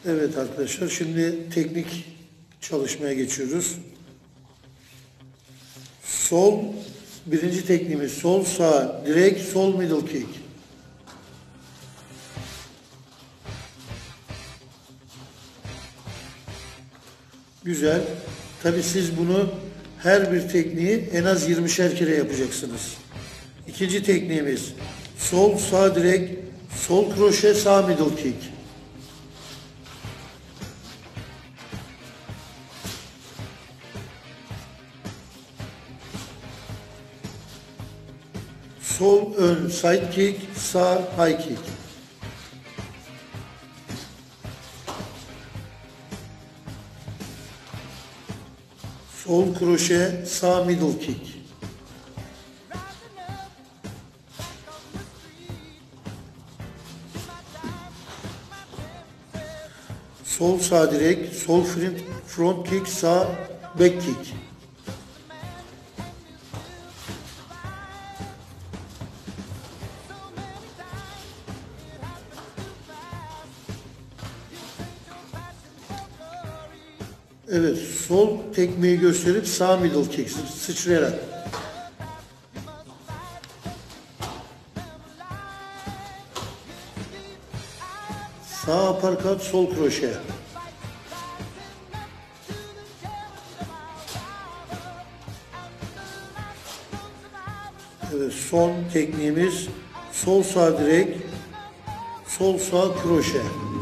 Evet arkadaşlar, şimdi teknik çalışmaya geçiyoruz. Birinci tekniğimiz sol sağ direkt, sol middle kick. Güzel. Tabi siz bunu her bir tekniği en az 20'şer kere yapacaksınız. İkinci tekniğimiz sol sağ direkt, sol kroşe sağ middle kick. Sol ön side kick, sağ high kick. Sol kroşe, sağ middle kick. Sol sağ direkt, sol front kick, sağ back kick. Evet, sol tekmeyi gösterip sağ middle kick sıçrayarak. Sağ uppercut, sol kroşe. Evet, son tekniğimiz sol sağ direkt, sol sağ kroşe.